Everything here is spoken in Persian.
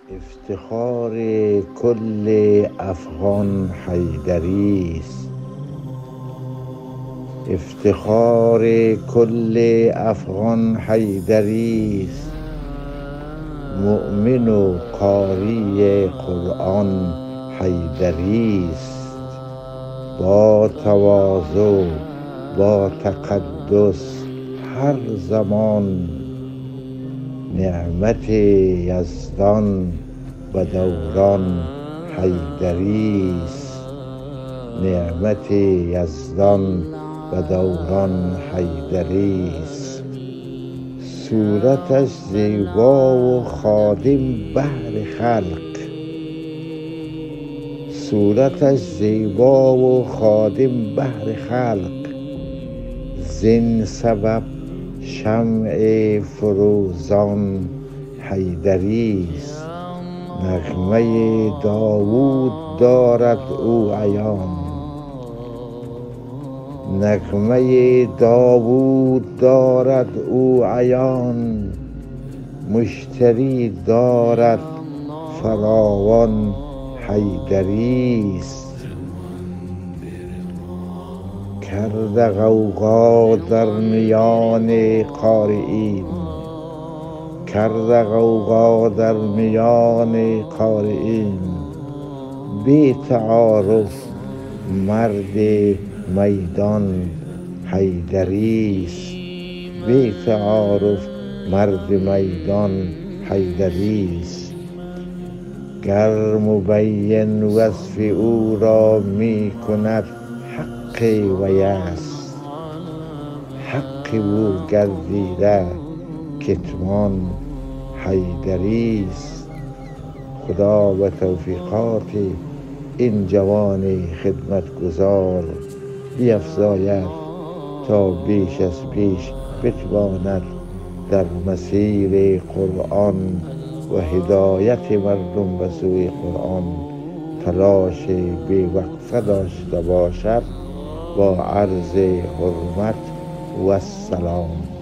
افتخار کل افغان حیدری است. افتخار کل افغان حیدری است. مؤمن و قاری قرآن حیدری است. با تواضع با تقدس هر زمان نعمت یزدان به دوران حیدری است. نعمت یزدان به دوران حیدری است. صورتش زیبا و خادم بهر خلق. صورتش زیبا و خادم بهر خلق. زین سبب شمع فروزان حیدری است. نغمه داوود دارد او عیان. نغمه داوود دارد او عیان. مشتری دارد فراوان حیدری است. کرده غوغا در میان قارئین. کرده غوغا در میان قارئین. بی تعارف مرد میدان حیدری است. بی تعارف مرد میدان حیدری است. گر مبین وصف او را می کند حق وی است. حق او گردیده کتمان حیدری است. خدا و توفیقات این جوان خدمتگزار بیفزاید تا بیش از پیش بتواند در مسیر قرآن و هدایت مردم به سوی قرآن تلاش بی‌وقفه داشته باشد. با عرض حرمت و سلام.